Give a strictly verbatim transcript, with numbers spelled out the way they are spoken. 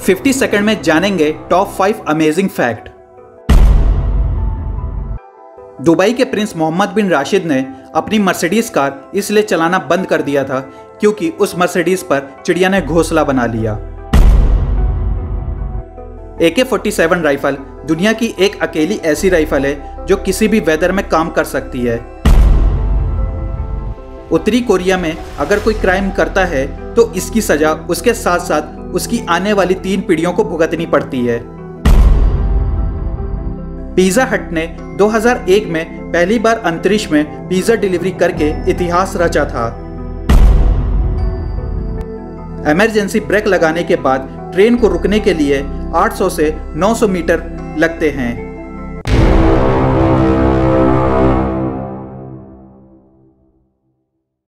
पचास सेकंड में जानेंगे top five amazing fact. Dubai के प्रिंस मोहम्मद बिन राशिद ने अपनी मर्सिडीज कार इसलिए चलाना बंद कर दिया था क्योंकि उस मर्सिडीज पर चिड़िया ने घोंसला बना लिया। ए के सैंतालीस राइफल दुनिया की एक अकेली ऐसी राइफल है जो किसी भी वेदर में काम कर सकती है। उत्तरी कोरिया में अगर कोई क्राइम करता है तो इसकी सजा उसके साथ साथ उसकी आने वाली तीन पीढ़ियों को भुगतनी पड़ती है। पिज़्ज़ा हट ने दो हज़ार एक में पहली बार अंतरिक्ष में पिज़्ज़ा डिलीवरी करके इतिहास रचा था। इमरजेंसी ब्रेक लगाने के बाद ट्रेन को रुकने के लिए आठ सौ से नौ सौ मीटर लगते हैं।